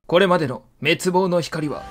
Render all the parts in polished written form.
これまでの滅亡の光は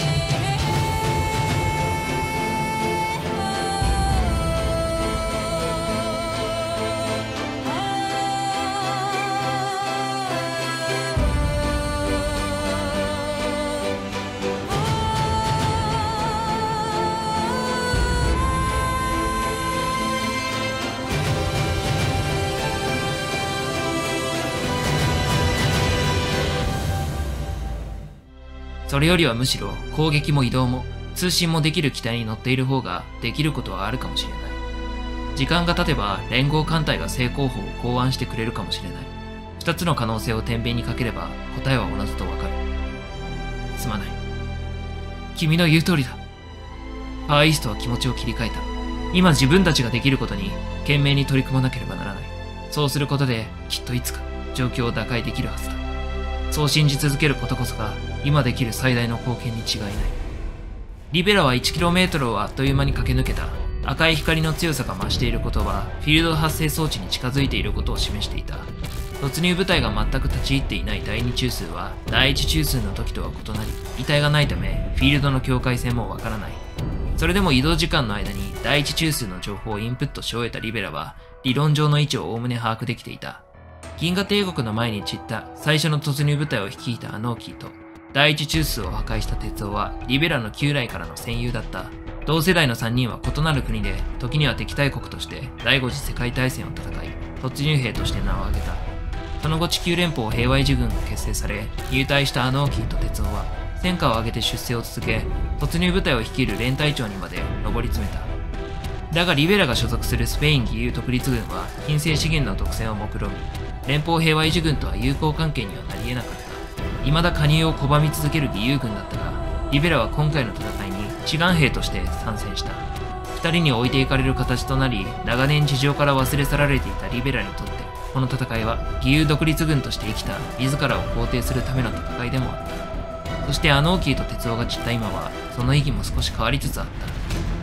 それよりはむしろ攻撃も移動も通信もできる機体に乗っている方ができることはあるかもしれない。時間が経てば連合艦隊が正攻法を考案してくれるかもしれない。二つの可能性を天秤にかければ答えは同じとわかる。すまない。君の言う通りだ。ファーイーストは気持ちを切り替えた。今自分たちができることに懸命に取り組まなければならない。そうすることできっといつか状況を打開できるはずだ。そう信じ続けることこそが今できる最大の貢献に違いない。リベラは 1km をあっという間に駆け抜けた。赤い光の強さが増していることはフィールド発生装置に近づいていることを示していた。突入部隊が全く立ち入っていない第2中枢は第1中枢の時とは異なり、遺体がないためフィールドの境界線もわからない。それでも移動時間の間に第1中枢の情報をインプットし終えたリベラは理論上の位置をおおむね把握できていた。銀河帝国の前に散った最初の突入部隊を率いたアノーキーと第一中枢を破壊した鉄夫はリベラの旧来からの戦友だった。同世代の3人は異なる国で時には敵対国として第5次世界大戦を戦い突入兵として名を挙げた。その後地球連邦平和維持軍が結成され入隊したアノーキーと鉄夫は戦果を挙げて出世を続け突入部隊を率いる連隊長にまで上り詰めた。だがリベラが所属するスペイン義勇独立軍は金星資源の独占を目論み連邦平和維持軍とは友好関係にはなり得なかった。未だ加入を拒み続ける義勇軍だったが、リベラは今回の戦いに志願兵として参戦した。二人に置いていかれる形となり、長年地上から忘れ去られていたリベラにとって、この戦いは義勇独立軍として生きた自らを肯定するための戦いでもあった。そしてアノーキーと鉄夫が散った今は、その意義も少し変わりつつあった。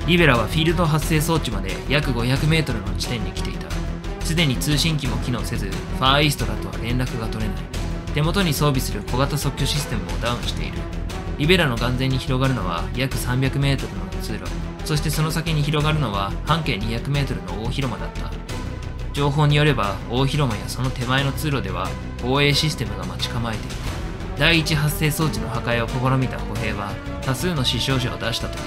リベラはフィールド発生装置まで約500メートルの地点に来ていた。すでに通信機も機能せず、ファーイーストらとは連絡が取れない。手元に装備する小型測距システムもダウンしている。リベラの眼前に広がるのは約300メートルの通路、そしてその先に広がるのは半径200メートルの大広間だった。情報によれば大広間やその手前の通路では防衛システムが待ち構えている。第一発生装置の破壊を試みた歩兵は多数の死傷者を出したという。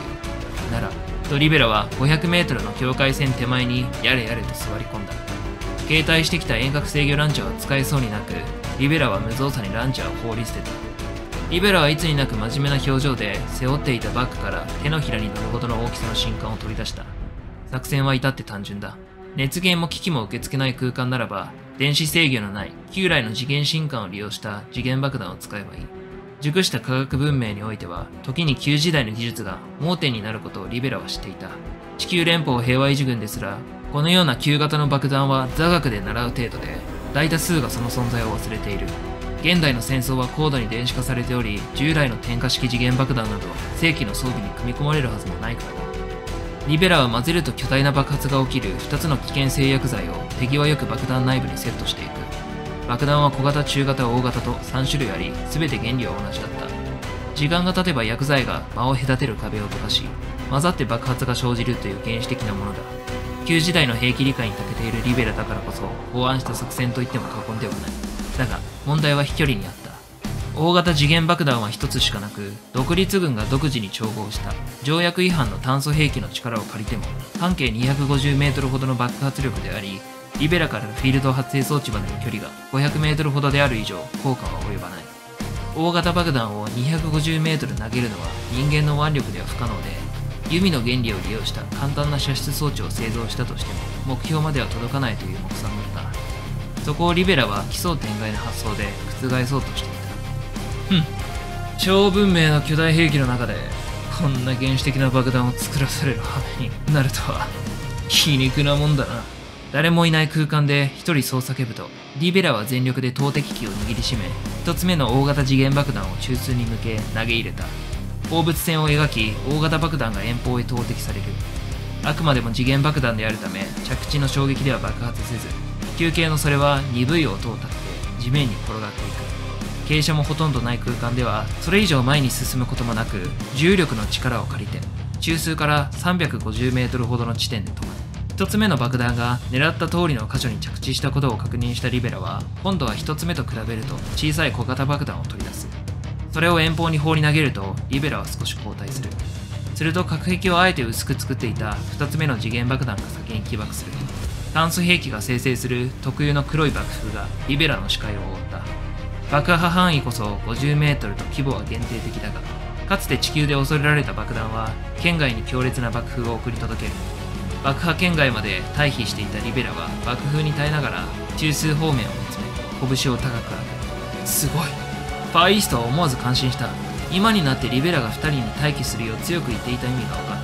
ならとリベラは500メートルの境界線手前にやれやれと座り込んだ。携帯してきた遠隔制御ランチャーは使えそうになく、リベラは無造作にランチャーを放り捨てた。リベラはいつになく真面目な表情で背負っていたバッグから手のひらに乗るほどの大きさの信管を取り出した。作戦は至って単純だ。熱源も機器も受け付けない空間ならば、電子制御のない旧来の次元信管を利用した次元爆弾を使えばいい。熟した科学文明においては、時に旧時代の技術が盲点になることをリベラは知っていた。地球連邦平和維持軍ですら、このような旧型の爆弾は座学で習う程度で、大多数がその存在を忘れている。現代の戦争は高度に電子化されており、従来の点火式次元爆弾など正規の装備に組み込まれるはずもないからだ。リベラは混ぜると巨大な爆発が起きる2つの危険製薬剤を手際よく爆弾内部にセットしていく。爆弾は小型、中型、大型と3種類あり、全て原理は同じだった。時間が経てば薬剤が間を隔てる壁を溶かし、混ざって爆発が生じるという原始的なものだ。旧時代の兵器理解に長けているリベラだからこそ考案した作戦といっても過言ではない。だが問題は飛距離にあった。大型次元爆弾は一つしかなく、独立軍が独自に調合した条約違反の炭素兵器の力を借りても半径250メートルほどの爆発力であり、リベラからフィールド発生装置までの距離が500メートルほどである以上効果は及ばない。大型爆弾を250メートル投げるのは人間の腕力では不可能で、弓の原理を利用した簡単な射出装置を製造したとしても目標までは届かないという目算だった。そこをリベラは奇想天外な発想で覆そうとしていた。超文明の巨大兵器の中でこんな原始的な爆弾を作らされる羽目になるとは皮肉なもんだな。誰もいない空間で一人操作叫ぶと、リベラは全力で投擲機を握りしめ、一つ目の大型次元爆弾を中枢に向け投げ入れた。放物線を描き、大型爆弾が遠方へ投擲される。あくまでも次元爆弾であるため、着地の衝撃では爆発せず、球形のそれは鈍い音を立てて地面に転がっていく。 傾斜もほとんどない空間ではそれ以上前に進むこともなく、重力の力を借りて中枢から350メートルほどの地点で止まる。1つ目の爆弾が狙った通りの箇所に着地したことを確認したリベラは、今度は1つ目と比べると小さい小型爆弾を取り出す。それを遠方に放り投げるとリベラは少し後退する。すると隔壁をあえて薄く作っていた2つ目の次元爆弾が先に起爆する。炭素兵器が生成する特有の黒い爆風がリベラの視界を覆った。爆破範囲こそ50メートルと規模は限定的だが、かつて地球で恐れられた爆弾は圏外に強烈な爆風を送り届ける。爆破圏外まで退避していたリベラは爆風に耐えながら中枢方面を見つめ、拳を高く上げる。すごい。ファーイーストは思わず感心した。今になってリベラが2人に待機するよう強く言っていた意味が分かった。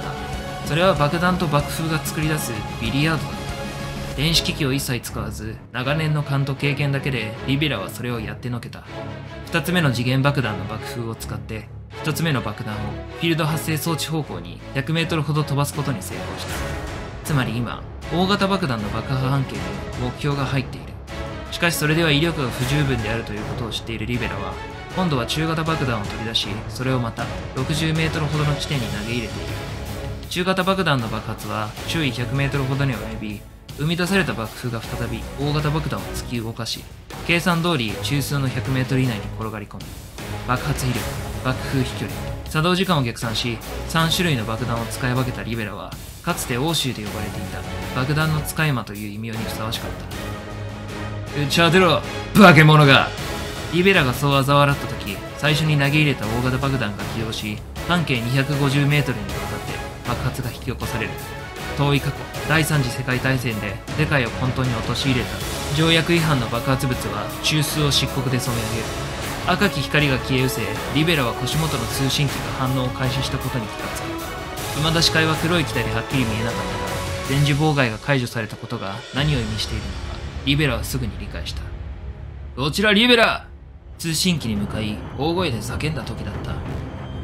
それは爆弾と爆風が作り出すビリヤードだった。電子機器を一切使わず、長年の勘と経験だけでリベラはそれをやってのけた。2つ目の次元爆弾の爆風を使って1つ目の爆弾をフィールド発生装置方向に100メートルほど飛ばすことに成功した。つまり今、大型爆弾の爆破半径に目標が入っている。しかしそれでは威力が不十分であるということを知っているリベラは、今度は中型爆弾を取り出し、それをまた60メートルほどの地点に投げ入れている。中型爆弾の爆発は周囲100メートルほどに及び、生み出された爆風が再び大型爆弾を突き動かし、計算通り中枢の100メートル以内に転がり込む。爆発威力、爆風飛距離、作動時間を逆算し、3種類の爆弾を使い分けたリベラは、かつて欧州で呼ばれていた爆弾の使い魔という異名にふさわしかった。打ち当てろ、化け物が。リベラがそう嘲笑った時、最初に投げ入れた大型爆弾が起動し、半径250メートルにわたって爆発が引き起こされる。遠い過去、第三次世界大戦で世界を混沌に陥れた条約違反の爆発物は中枢を漆黒で染め上げる。赤き光が消え失せ、リベラは腰元の通信機が反応を開始したことに気がつく。未だ視界は黒い機体ではっきり見えなかったが、電磁妨害が解除されたことが何を意味しているのか、リベラはすぐに理解した。こちらリベラ！通信機に向かい大声で叫んだ時だった。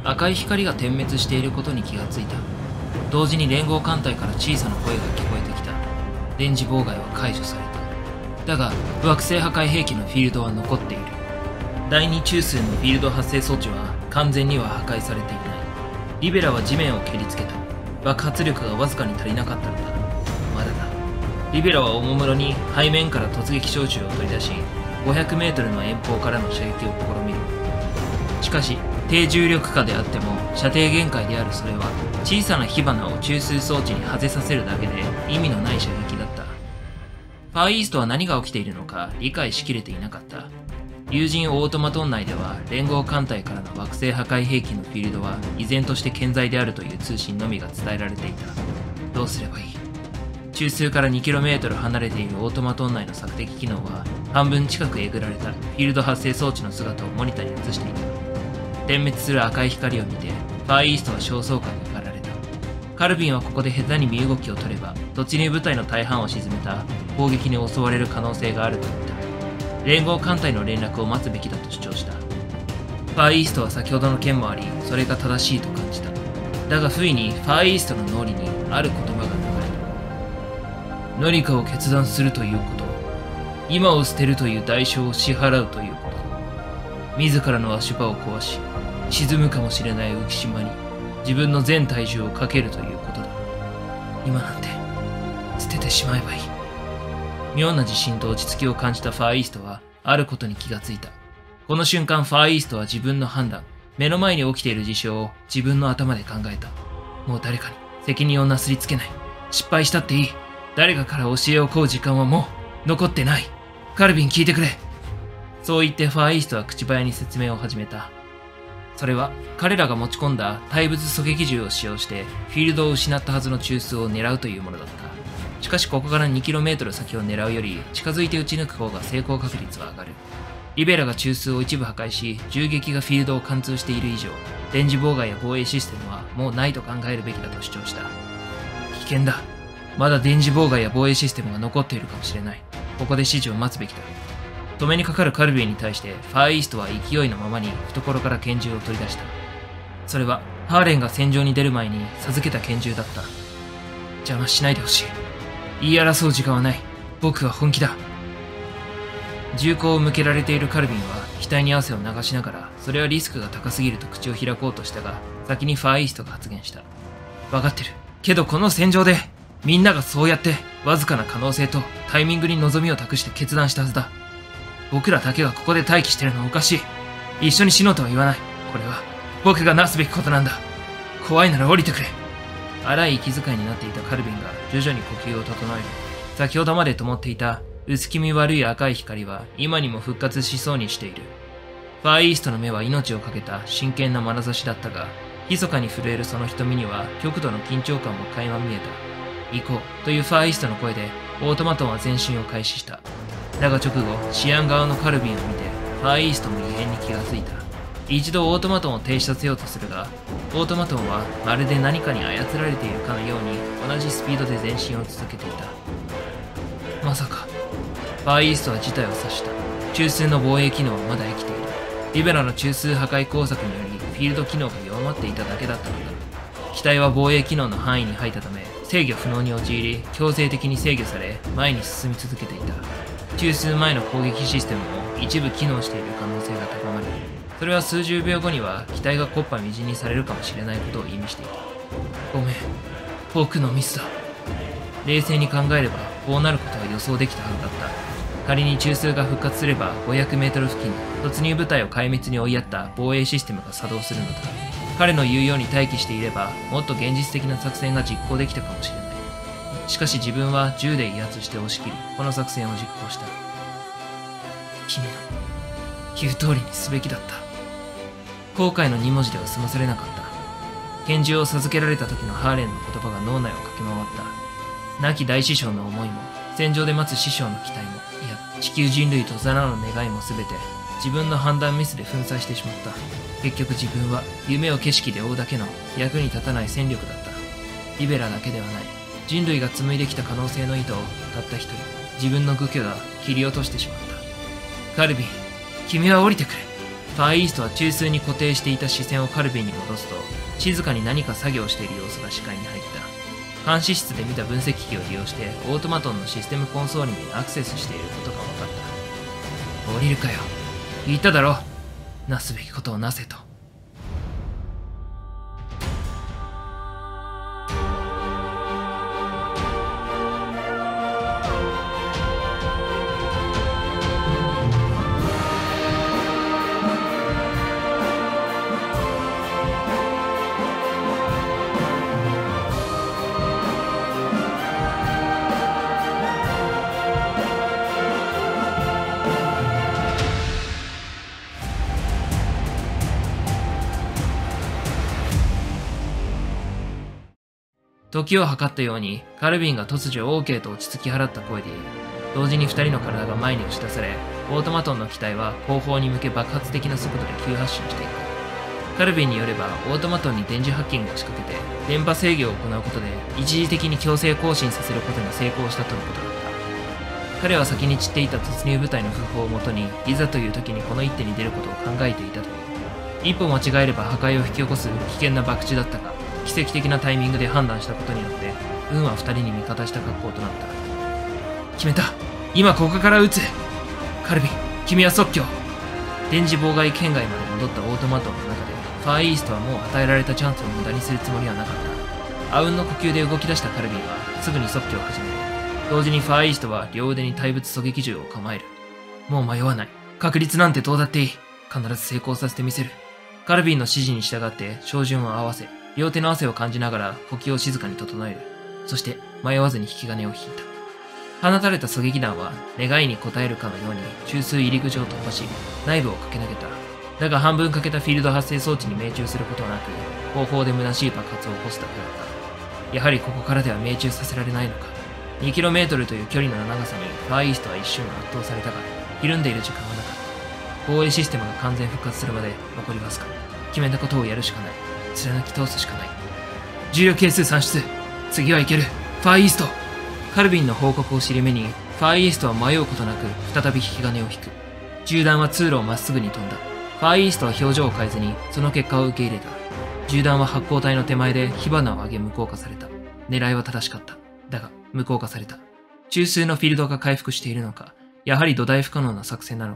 赤い光が点滅していることに気がついた。同時に連合艦隊から小さな声が聞こえてきた。電磁妨害は解除された。だが惑星破壊兵器のフィールドは残っている。第二中枢のフィールド発生装置は完全には破壊されていない。リベラは地面を蹴りつけた。爆発力がわずかに足りなかったのだ。まだだ。リベラはおもむろに背面から突撃小銃を取り出し、500メートルの遠方からの射撃を試みる。しかし低重力下であっても射程限界であるそれは、小さな火花を中枢装置に外させるだけで意味のない射撃だった。ファーイーストは何が起きているのか理解しきれていなかった。有人オートマトン内では連合艦隊からの惑星破壊兵器のフィールドは依然として健在であるという通信のみが伝えられていた。どうすればいい？中枢から 2km 離れているオートマトン内の索敵機能は半分近くえぐられたフィールド発生装置の姿をモニターに映していた。点滅する赤い光を見てファーイーストは焦燥感に駆られた。カルビンはここで下手に身動きを取れば突入部隊の大半を沈めた攻撃に襲われる可能性があると言った。連合艦隊の連絡を待つべきだと主張した。ファーイーストは先ほどの件もあり、それが正しいと感じた。だが不意にファーイーストの脳裏にある言葉が流れた。何かを決断するということ、今を捨てるという代償を支払うということ、自らの足場を壊し沈むかもしれない浮島に自分の全体重をかけるということだ。今なんて捨ててしまえばいい。妙な自信と落ち着きを感じたファーイーストはあることに気がついた。この瞬間ファーイーストは自分の判断、目の前に起きている事象を自分の頭で考えた。もう誰かに責任をなすりつけない。失敗したっていい。誰かから教えを請う時間はもう残ってない。カルビン聞いてくれ。そう言ってファーイーストは口早に説明を始めた。それは彼らが持ち込んだ対物狙撃銃を使用してフィールドを失ったはずの中枢を狙うというものだった。しかしここから 2km 先を狙うより近づいて撃ち抜く方が成功確率は上がる。リベラが中枢を一部破壊し銃撃がフィールドを貫通している以上、電磁妨害や防衛システムはもうないと考えるべきだと主張した。危険だ。まだ電磁妨害や防衛システムが残っているかもしれない。ここで指示を待つべきだ。止めにかかるカルビーに対してファーイーストは勢いのままに懐から拳銃を取り出した。それはハーレンが戦場に出る前に授けた拳銃だった。邪魔しないでほしい。言い争う時間はない。僕は本気だ。銃口を向けられているカルビンは額に汗を流しながら、それはリスクが高すぎると口を開こうとしたが、先にファーイーストが発言した。分かってる。けどこの戦場で、みんながそうやって、わずかな可能性とタイミングに望みを託して決断したはずだ。僕らだけがここで待機してるのはおかしい。一緒に死のうとは言わない。これは、僕がなすべきことなんだ。怖いなら降りてくれ。荒い息遣いになっていたカルビンが徐々に呼吸を整える。先ほどまで灯っていた薄気味悪い赤い光は今にも復活しそうにしている。ファーイーストの目は命をかけた真剣な眼差しだったが、密かに震えるその瞳には極度の緊張感も垣間見えた。行こうというファーイーストの声でオートマトンは前進を開始した。だが直後、シアン側のカルビンを見て、ファーイーストも異変に気がついた。一度オートマトンを停止させようとするが、オートマトンはまるで何かに操られているかのように同じスピードで前進を続けていた。まさか、ファーイーストは事態を察した。中枢の防衛機能はまだ生きている。リベラの中枢破壊工作によりフィールド機能が弱まっていただけだったのだ。機体は防衛機能の範囲に入ったため、制御不能に陥り、強制的に制御され、前に進み続けていた。中枢前の攻撃システムも一部機能している可能性が高まり、それは数十秒後には機体が木っ端みじんにされるかもしれないことを意味していた。ごめん、僕のミスだ。冷静に考えればこうなることは予想できたはずだった。仮に中枢が復活すれば500メートル付近に突入部隊を壊滅に追いやった防衛システムが作動するのだ。彼の言うように待機していればもっと現実的な作戦が実行できたかもしれない。しかし自分は銃で威圧して押し切り、この作戦を実行した。君の言う通りにすべきだった。後悔の2文字では済まされなかった。拳銃を授けられた時のハーレンの言葉が脳内を駆け回った。亡き大師匠の思いも、戦場で待つ師匠の期待も、いや、地球人類とザナの願いも全て、自分の判断ミスで粉砕してしまった。結局自分は、夢を景色で追うだけの役に立たない戦力だった。リベラだけではない。人類が紡いできた可能性の糸を、たった一人、自分の愚挙が切り落としてしまった。カルビン、君は降りてくれ。ファーイーストは中枢に固定していた視線をカルビンに戻すと、静かに何か作業している様子が視界に入った。監視室で見た分析機を利用してオートマトンのシステムコンソールにアクセスしていることが分かった。降りるかよ。言っただろ。なすべきことをなせと。時を計ったように、カルビンが突如 OK と落ち着き払った声で言う。同時に二人の体が前に押し出され、オートマトンの機体は後方に向け爆発的な速度で急発進していく。カルビンによれば、オートマトンに電磁ハッキングを仕掛けて、電波制御を行うことで、一時的に強制更新させることに成功したとのことだった。彼は先に散っていた突入部隊の訃報をもとに、いざという時にこの一手に出ることを考えていたという。一歩間違えれば破壊を引き起こす危険な博打だったが、奇跡的なタイミングで判断したことによって運は二人に味方した格好となった。決めた。今ここから撃つ。カルビン、君は即興。電磁妨害圏外まで戻ったオートマトンの中でファーイーストはもう与えられたチャンスを無駄にするつもりはなかった。あうんの呼吸で動き出したカルビンはすぐに即興を始める。同時にファーイーストは両腕に対物狙撃銃を構える。もう迷わない。確率なんてどうだっていい。必ず成功させてみせる。カルビンの指示に従って照準を合わせ、両手の汗を感じながら呼吸を静かに整える。そして迷わずに引き金を引いた。放たれた狙撃弾は願いに応えるかのように中枢入り口を突破し、内部を駆け抜けた。だが半分欠けたフィールド発生装置に命中することはなく、後方で虚しい爆発を起こすだけだった。やはりここからでは命中させられないのか。2km という距離の長さにファーイーストは一瞬圧倒されたが、ひるんでいる時間はなかった。防衛システムが完全復活するまで残りわずか。決めたことをやるしかない。貫き通すしかない。重力係数算出。次はいける。ファーイースト。カルビンの報告を尻目に、ファーイーストは迷うことなく再び引き金を引く。銃弾は通路をまっすぐに飛んだ。ファーイーストは表情を変えずにその結果を受け入れた。銃弾は発光体の手前で火花を上げ無効化された。狙いは正しかった。だが無効化された。中枢のフィールドが回復しているのか、やはり土台不可能な作戦なのか、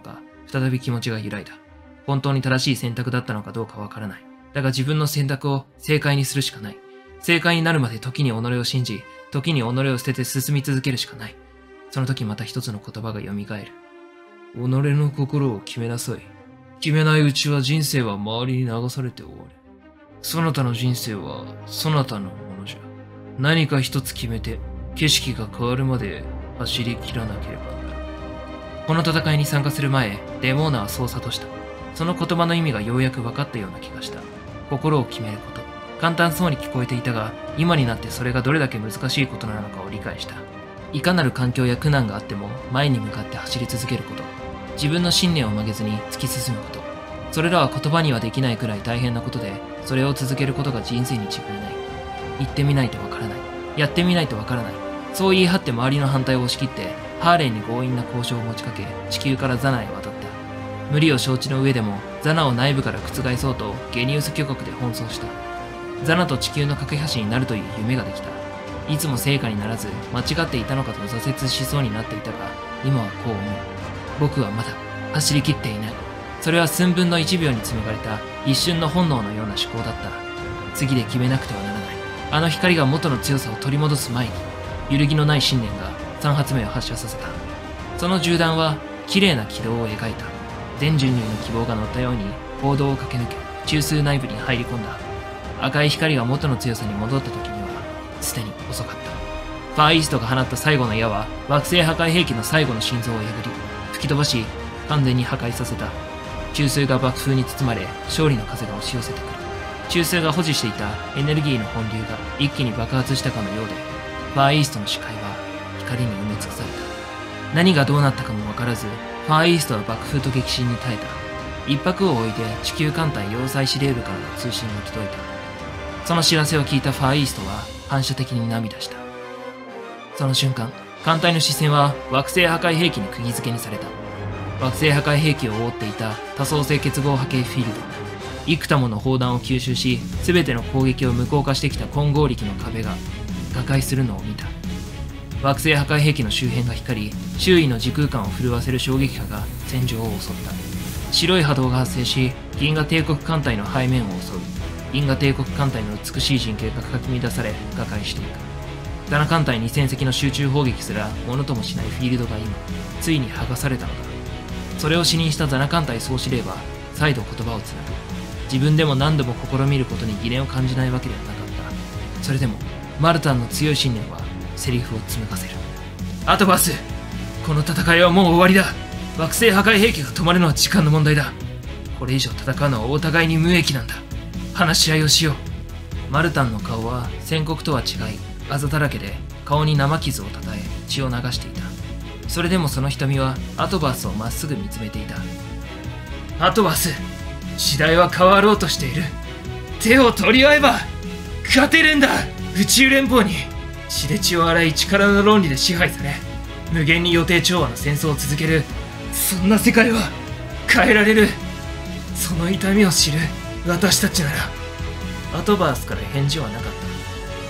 再び気持ちが揺らいだ。本当に正しい選択だったのかどうかわからない。だが自分の選択を正解にするしかない。正解になるまで時に己を信じ、時に己を捨てて進み続けるしかない。その時また一つの言葉が蘇る。己の心を決めなさい。決めないうちは人生は周りに流されて終わる。そなたの人生はそなたのものじゃ。何か一つ決めて景色が変わるまで走り切らなければならない。この戦いに参加する前、デモーナはそう諭した。その言葉の意味がようやく分かったような気がした。心を決めること。簡単そうに聞こえていたが、今になってそれがどれだけ難しいことなのかを理解した。いかなる環境や苦難があっても前に向かって走り続けること。自分の信念を曲げずに突き進むこと。それらは言葉にはできないくらい大変なことで、それを続けることが人生に違いない。言ってみないとわからない。やってみないとわからない。そう言い張って周りの反対を押し切って、ハーレーに強引な交渉を持ちかけ、地球からザナへ渡った。無理を承知の上でも、ザナを内部から覆そうとゲニウス巨国で奔走した。ザナと地球の架け橋になるという夢ができた。いつも成果にならず、間違っていたのかと挫折しそうになっていたが、今はこう思う。僕はまだ走り切っていない。それは寸分の1秒に紡がれた一瞬の本能のような思考だった。次で決めなくてはならない。あの光が元の強さを取り戻す前に、揺るぎのない信念が3発目を発射させた。その銃弾は綺麗な軌道を描いた。全人類の希望が乗ったように坑道を駆け抜け、中枢内部に入り込んだ。赤い光が元の強さに戻った時には、すでに遅かった。ファーイーストが放った最後の矢は、惑星破壊兵器の最後の心臓を破り、吹き飛ばし、完全に破壊させた。中枢が爆風に包まれ、勝利の風が押し寄せてくる。中枢が保持していたエネルギーの本流が一気に爆発したかのようで、ファーイーストの視界は光に埋め尽くされた。何がどうなったかもわからず、ファーイーストは爆風と激震に耐えた。一拍を置いて地球艦隊要塞司令部からの通信が届いた。その知らせを聞いたファーイーストは反射的に涙した。その瞬間、艦隊の視線は惑星破壊兵器に釘付けにされた。惑星破壊兵器を覆っていた多層性結合波形フィールド。幾多もの砲弾を吸収し、全ての攻撃を無効化してきた混合力の壁が瓦解するのを見た。惑星破壊兵器の周辺が光り、周囲の時空間を震わせる衝撃波が戦場を襲った。白い波動が発生し、銀河帝国艦隊の背面を襲う。銀河帝国艦隊の美しい陣形がかき乱され、瓦解していた。ザナ艦隊2000隻の集中砲撃すらものともしないフィールドが今、ついに剥がされたのだ。それを視認したザナ艦隊総司令は、再度言葉をつなぐ。自分でも何度も試みることに疑念を感じないわけではなかった。それでも、マルタンの強い信念は、セリフを紡がせる。アトバース、この戦いはもう終わりだ。惑星破壊兵器が止まるのは時間の問題だ。これ以上戦うのはお互いに無益なんだ。話し合いをしよう。マルタンの顔は宣告とは違い、あざだらけで顔に生傷をたたえ血を流していた。それでもその瞳はアトバースをまっすぐ見つめていた。アトバース、時代は変わろうとしている。手を取り合えば勝てるんだ。宇宙連邦に血で血を洗い力の論理で支配され、無限に予定調和の戦争を続ける、そんな世界は変えられる。その痛みを知る私たちなら。アトバースから返事はなかった。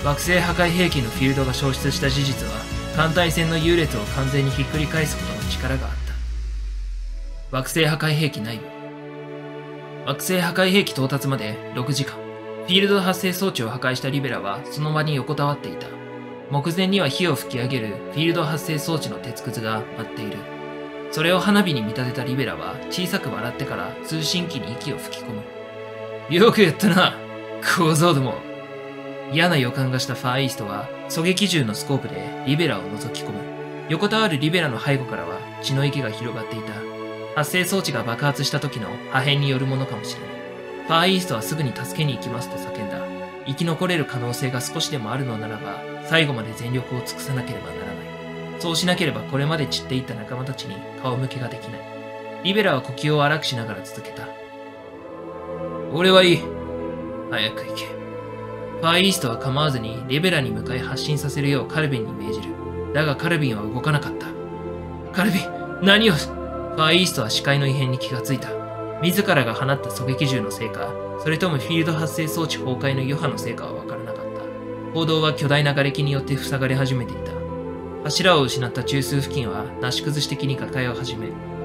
惑星破壊兵器のフィールドが消失した事実は、艦隊戦の優劣を完全にひっくり返すことの力があった。惑星破壊兵器内部。惑星破壊兵器到達まで6時間。フィールド発生装置を破壊したリベラはその場に横たわっていた。目前には火を吹き上げるフィールド発生装置の鉄くずが舞っている。それを花火に見立てたリベラは小さく笑ってから通信機に息を吹き込む。よくやったな、小僧ども。嫌な予感がしたファーイーストは狙撃銃のスコープでリベラを覗き込む。横たわるリベラの背後からは血の池が広がっていた。発生装置が爆発した時の破片によるものかもしれない。ファーイーストはすぐに助けに行きますと叫んだ。生き残れる可能性が少しでもあるのならば、最後まで全力を尽くさなければならない。そうしなければこれまで散っていった仲間たちに顔向けができない。リベラは呼吸を荒くしながら続けた。俺はいい。早く行け。ファーイーストは構わずにリベラに向かい発進させるようカルビンに命じる。だがカルビンは動かなかった。カルビン、何を。ファーイーストは視界の異変に気がついた。自らが放った狙撃銃のせいか、それともフィールド発生装置崩壊の余波のせいかは分からなかった。砲道は巨大な瓦礫によって塞がれ始めていた。柱を失った中枢付近はなし崩し的に瓦解を始め、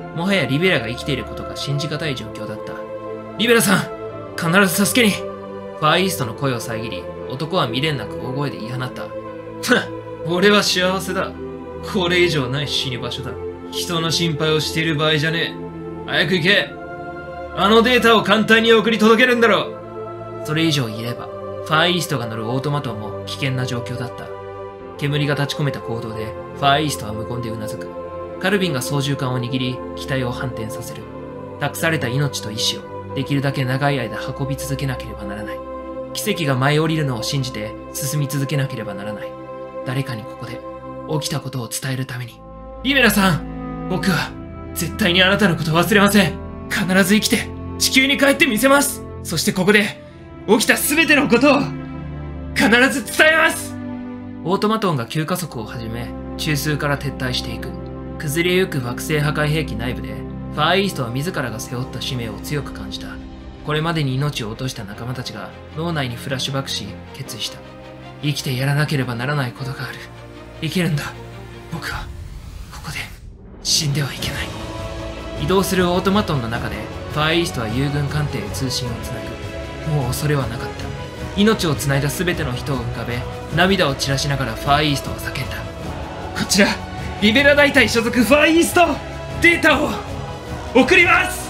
もはやリベラが生きていることが信じがたい状況だった。リベラさん、必ず助けに。ファーイーストの声を遮り、男は未練なく大声で言い放った。俺は幸せだ。これ以上ない死に場所だ。人の心配をしている場合じゃねえ。早く行け。あのデータを簡単に送り届けるんだろう。それ以上言えれば、ファーイーストが乗るオートマトンも危険な状況だった。煙が立ち込めた行動で、ファーイーストは無言でうなずく。カルビンが操縦桿を握り、機体を反転させる。託された命と意志を、できるだけ長い間運び続けなければならない。奇跡が舞い降りるのを信じて、進み続けなければならない。誰かにここで、起きたことを伝えるために。リベラさん、僕は、絶対にあなたのことを忘れません。必ず生きて、地球に帰ってみせます。そしてここで、起きた全てのことを、必ず伝えます。オートマトンが急加速を始め、中枢から撤退していく。崩れゆく惑星破壊兵器内部で、ファーイーストは自らが背負った使命を強く感じた。これまでに命を落とした仲間たちが脳内にフラッシュバックし、決意した。生きてやらなければならないことがある。生きるんだ。僕は、ここで、死んではいけない。移動するオートマトンの中で、ファーイーストは友軍艦艇へ通信をつなぐ。もう恐れはなかった。命をつないだ全ての人を浮かべ、涙を散らしながらファーイーストは叫んだ。こちら、リベラ大隊所属ファーイースト、データを送ります。